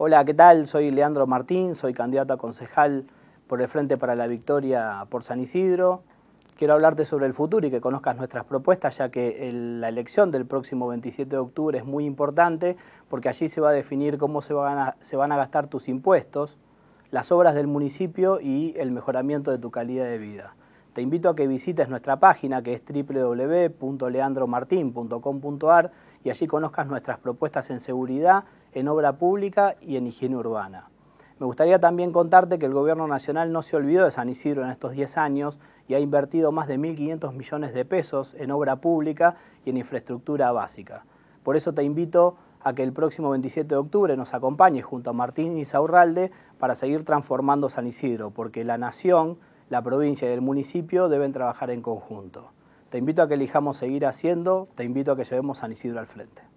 Hola, ¿qué tal? Soy Leandro Martín, soy candidato a concejal por el Frente para la Victoria por San Isidro. Quiero hablarte sobre el futuro y que conozcas nuestras propuestas, ya que la elección del próximo 27 de octubre es muy importante porque allí se va a definir cómo se van a gastar tus impuestos, las obras del municipio y el mejoramiento de tu calidad de vida. Te invito a que visites nuestra página, que es www.leandromartin.com.ar, y allí conozcas nuestras propuestas en seguridad, en obra pública y en higiene urbana. Me gustaría también contarte que el Gobierno Nacional no se olvidó de San Isidro en estos 10 años y ha invertido más de 1.500 millones de pesos en obra pública y en infraestructura básica. Por eso te invito a que el próximo 27 de octubre nos acompañes junto a Martín Insaurralde para seguir transformando San Isidro, porque la nación, la provincia y el municipio deben trabajar en conjunto. Te invito a que elijamos seguir haciendo, te invito a que llevemos San Isidro al frente.